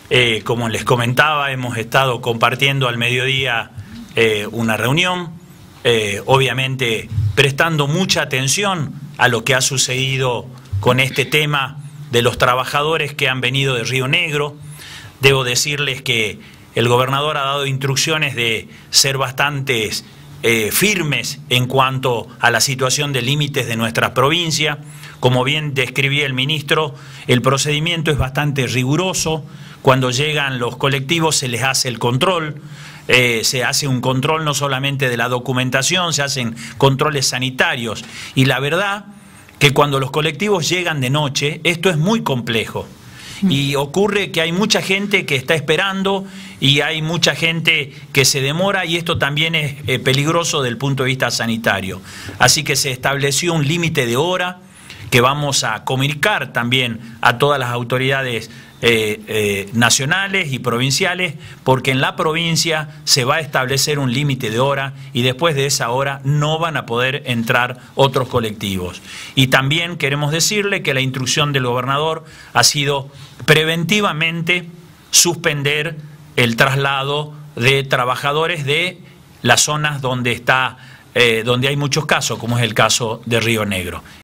Como les comentaba, hemos estado compartiendo al mediodía una reunión, obviamente prestando mucha atención a lo que ha sucedido con este tema de los trabajadores que han venido de Río Negro. Debo decirles que el gobernador ha dado instrucciones de ser bastante firmes en cuanto a la situación de límites de nuestra provincia. Como bien describía el ministro, el procedimiento es bastante riguroso. Cuando llegan los colectivos se les hace el control, se hace un control no solamente de la documentación, se hacen controles sanitarios. Y la verdad que cuando los colectivos llegan de noche, esto es muy complejo. Y ocurre que hay mucha gente que está esperando y hay mucha gente que se demora, y esto también es peligroso desde el punto de vista sanitario. Así que se estableció un límite de hora que vamos a comunicar también a todas las autoridades nacionales y provinciales, porque en la provincia se va a establecer un límite de hora y después de esa hora no van a poder entrar otros colectivos. Y también queremos decirle que la instrucción del gobernador ha sido preventivamente suspender el traslado de trabajadores de las zonas donde hay muchos casos, como es el caso de Río Negro.